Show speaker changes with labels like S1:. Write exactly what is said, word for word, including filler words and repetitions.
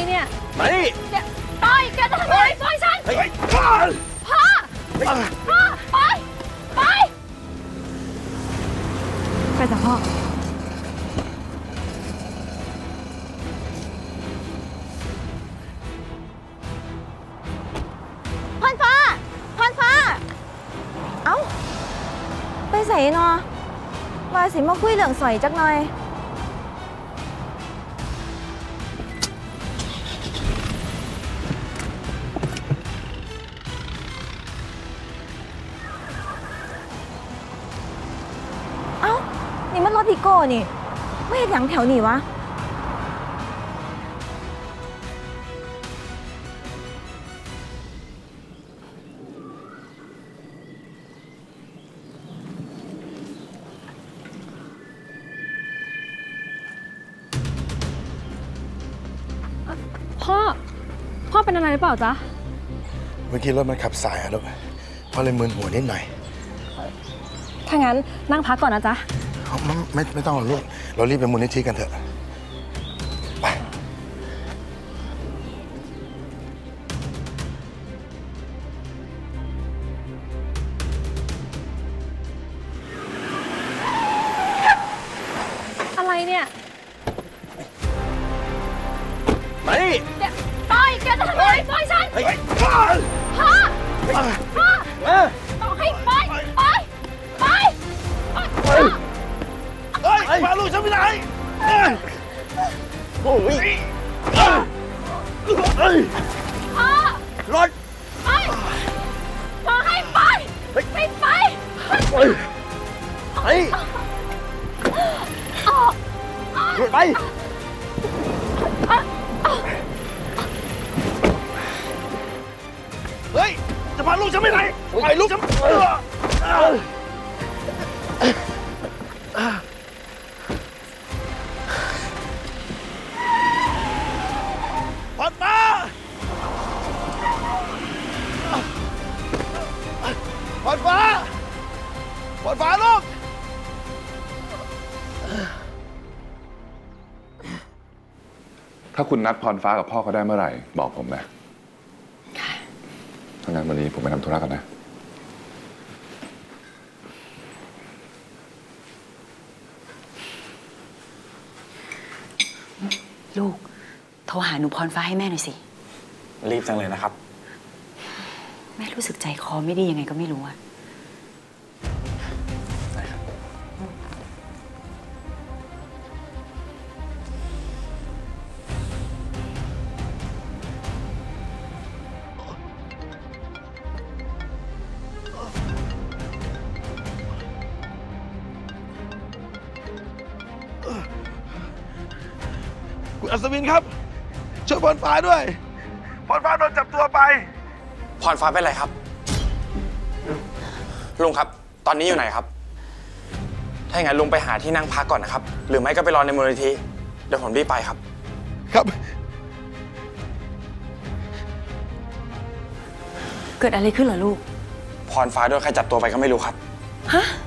S1: เนี่ย
S2: มาดิ
S1: ปล่อยแกจะทำอะไรปล่อยฉันพ่อพ่อปล่อยปล่อยไปจ้ะพ่อพรฟ้าพรฟ้าเอ้าไปใส่เนาะมาสิมาคุยเรื่องสอยจักหน่อยเอ้านี่มันรถพิโก้นี่ไม่เห็นอย่างแถวนี้วะพ่อพ่อเป็นอะไรหรือเปล่าจ๊ะ
S2: เมื่อกี้รถมันขับสายอะลูกพ่อเลยมึนหัวนิดหน่อย
S1: ถ้างั้นนั่งพักก่อนนะจ๊ะ
S2: ไม่ไม่ไม่ต้องหรอกลูกเรารีบไปมูลนิธิกันเถอะไป
S1: อะไรเนี่ย
S2: ไป
S1: ปล่อยแกจะทำอะไรปล่อยฉันพ่อพ่อบอกให้ปล่อยปล่อยปล่อย
S2: เฮ้ยพาลูกฉันไปไหนโอ้ย
S1: พ่อ
S2: รถ
S1: ไปบอกให้ไปไปไป
S2: ไปไปไปเฮ้ยจะพาลูกฉันไปไหนไปลูกฉันพรฟ้าพรฟ้าพรฟ้าลูก
S3: ถ้าคุณนัดพรฟ้ากับพ่อเขาได้เมื่อไหร่บอกผมนะถ้างั้นวันนี้ผมไปทำธุระกันนะ
S4: ลูกโทรหาหนูพรฟ้าให้แม่หน่อยสิ
S2: รีบจังเลยนะครับ
S4: แม่รู้สึกใจคอไม่ดียังไงก็ไม่รู้อะ
S2: คุณอัศวินครับช่วยพรฟ้าด้วยพรฟ้าโดนจับตัวไป
S5: พรฟ้าเป็นไรครับลุงครับตอนนี้อยู่ไหนครับถ้าอย่างนั้นลุงไปหาที่นั่งพักก่อนนะครับหรือไม่ก็ไปรอในมูลนิธิเดี๋ยวผมรีบไปครับ
S2: ครับ
S4: เกิดอะไรขึ้นเหรอลูก
S5: พรฟ้าโดนใครจับตัวไปก็ไม่รู้ครับ
S4: ฮะ